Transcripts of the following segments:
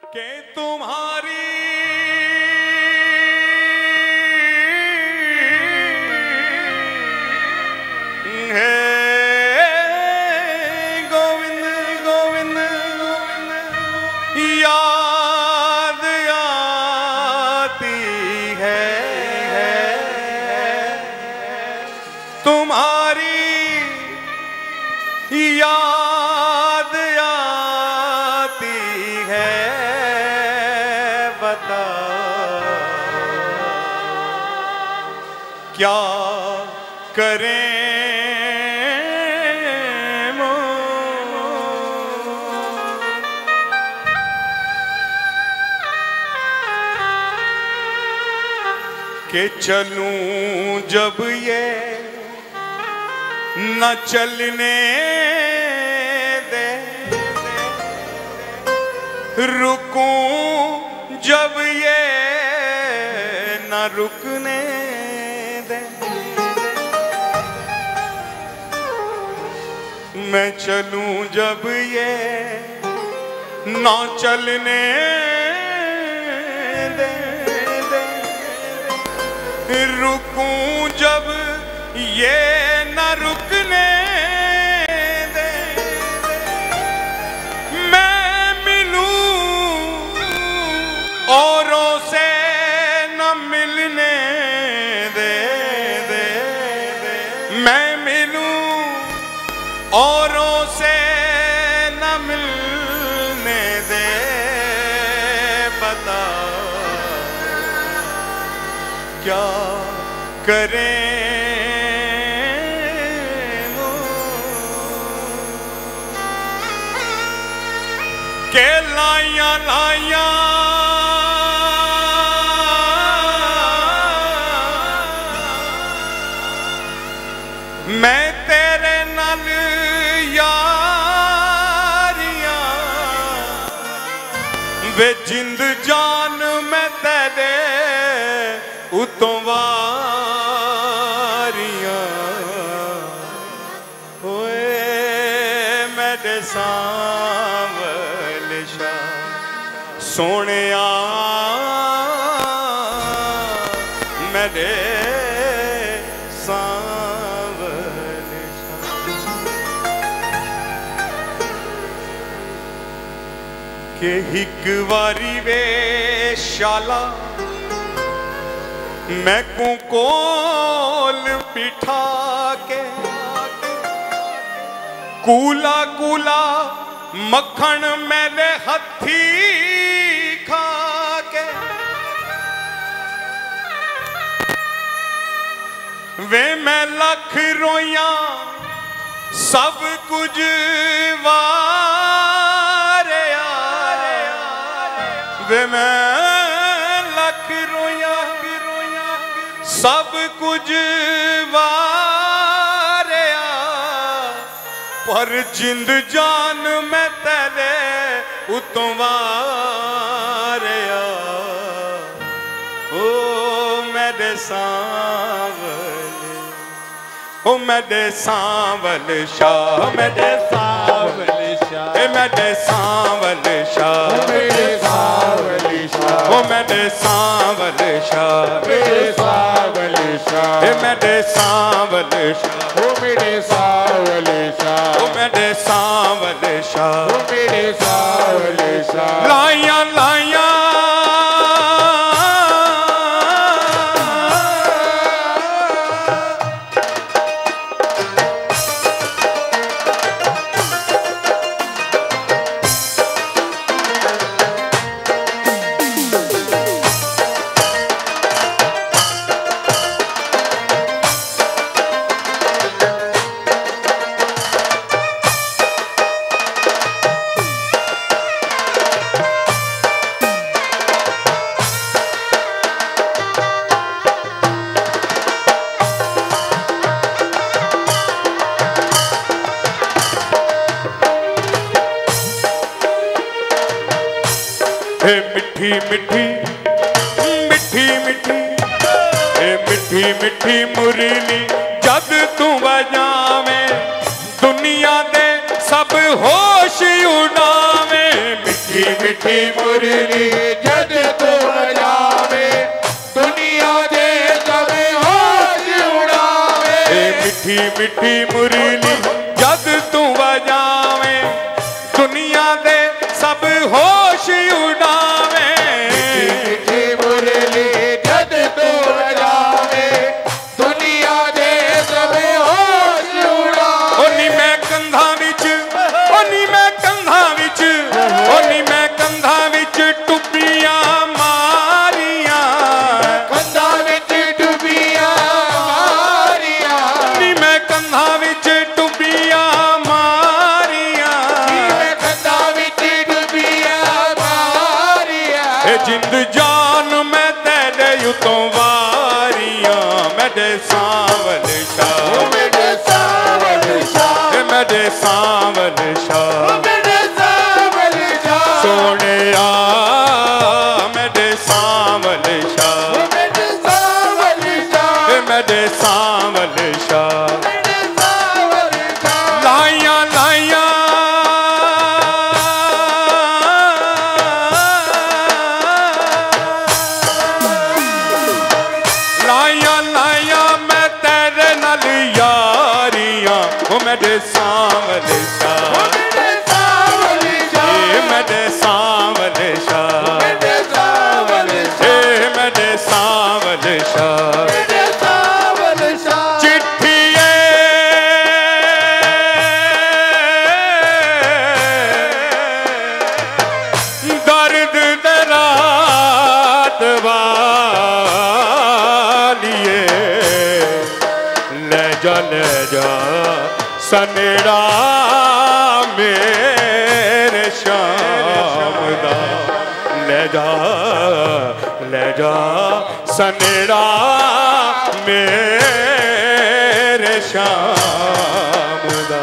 के तुम्हारी है गोविंद गोविंद याद आती है तुम्हारी याद आती है बता क्या करें कि चलूं जब ये न चलने दे रुकूं जब ये न रुकने दे मैं चलूं जब ये न चलने दे रुकूं जब ये न रुकने दे मैं मिलूं औरों से न मिलने दे मैं मिलूं औरों से न मिलने दे बता क्या करें के लाया लाया मैं तेरे नाल यारियां वे जिंद जान मैं तेरे उतों वारियां होए मेरे सांवल शाह सोने मेरे सांवल शाह के हिक वारी वे शाला मैं कोल बिठा के कूला कूला मक्खन मेरे हथी खा के वे मैं लख रोया सब कुछ वारिया वे मैं लख रोया सब कुछ वारिया पर जिंद जान मैं तेरे उतों वारिया ओ मेरे सांवल ओ मेरे सांवल शाह मेरे सांवल शाह मेरे सांवल शाह मेरे सांवल शाह ओ मेरे सांवल शाह मेरे सांवल शाह मेरे सांवल शाह ओ मेरे सांवल शाह ओ मेरे सांवल शाह ओ मेरे सांवल शाह लाया लाया मिठी मिठी मिठी मिठी मिठी मिठी मुरली जद तू बजावे दुनिया दे सब होश उड़ावे मिठी मिठी मिठी मुरली जद तू बजावे दुनिया दे सब होश उड़ावे। मिठी मिठी मुरली जद तू बजावे दुनिया दे सब होश उड़ावे। मिठी मुरली जद तू बजावे दुनिया दे सब होश उड़ावे। ओनी मैं कंधा विच ओनी मैं कंधा विच ओनी मैं कंधा विच टुबियां मारियां कंधा विच टुबियां मारियां नी मैं कंधा विच टुबियां मारियां मैं कंधा विच टुबियां मारियां। ए जिंद जान मैं तेरे उतों वारियां मेरे सांवल शाह मेरे सांवल शाह मेरे सांवल शाह मेरे सांवल शाह सोने मेरे सांवल शाह मेरे सांवल शाह मेरे सांवल शाह मेरे सांवल शाह। लाइया लाइया लाइया लाइया मैं तेरे नाल यारियां ओ मेरे सांवल शाह मेरे सांवल शाह मेरे सांवल शाह मेरे सांवल शाह मेरे सांवल शाह मेरे सांवल शाह। चिट्ठिए दर्द दरात वालिए ले जा सनेड़ा मेरे शाम दा ले जा सनेड़ा मेरे शाम दा।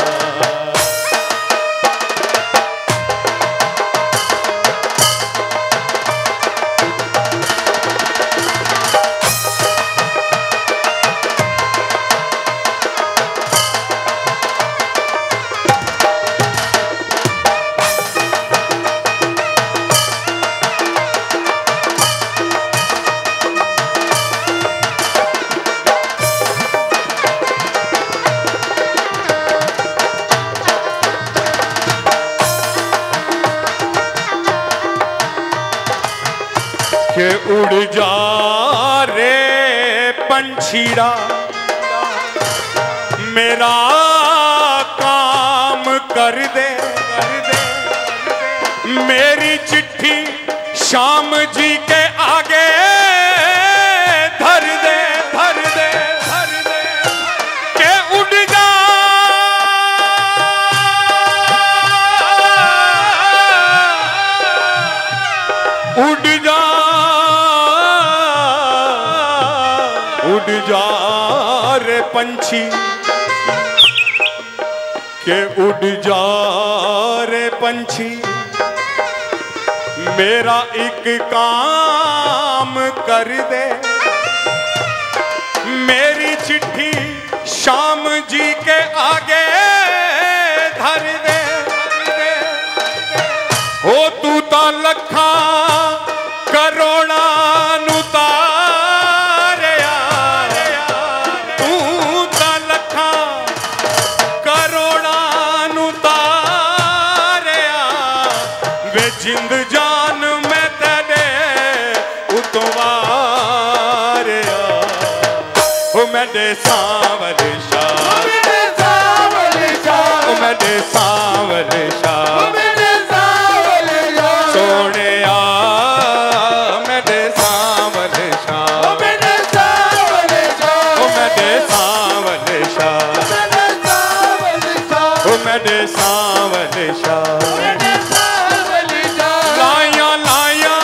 के उड़ जा रे पंछीड़ा मेरा काम कर दे मेरी चिट्ठी श्याम जी के आगे धर दे धर दे धर दे के उड़ जा उड़ जा उड़ जा रे पंछी के उड़ जा रे पंछी मेरा एक काम कर दे मेरी चिट्ठी श्याम जी के आगे धर दे हो तू तो लखा करोड़ा नु तारिया तू तो लखा करोड़ा नु तारिया वे जिंद जान मैं तेरे उतवारिया ओ मेरे सांवल शाह मेरे सांवल शाह मेरे सांवल शाह सोने मेरे सांवल शाह मेरे सांवल शाह मेरे सांवल शाह मेरे सांवल शाह लाइया लाइया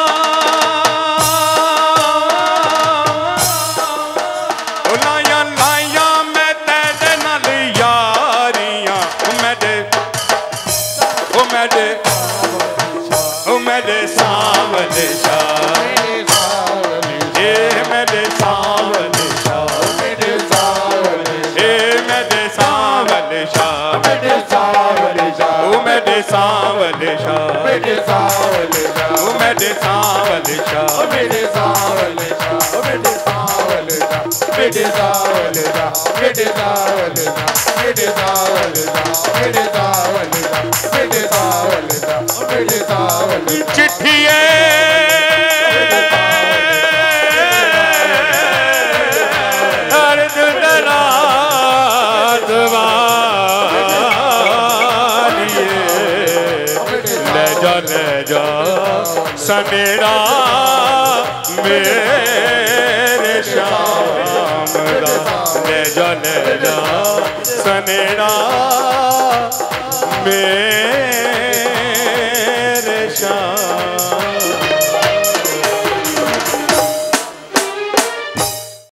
लाइया लाइया मैं तेरे नाल यारियां मेरे मेरे सांवल शाह मेरे सांवल शाह मेरे सांवल मेरे सांवल शाह मेरे सांवल शाह मेरे सांवल शाह, मेरे सांवल शाह, मेरे सांवल शाह, मेरे सांवल शाह, मेरे सांवल शाह, मेरे सांवल शाह, मेरे सांवल शाह, मेरे सांवल शाह, मेरे सांवल शाह, मेरे सांवल शाह, मेरे सांवल चिट्ठिए अर्ध दराज वालिए ले जा सनेरा मेरे श्याम दा, ले जा सनेरा मेरे श्याम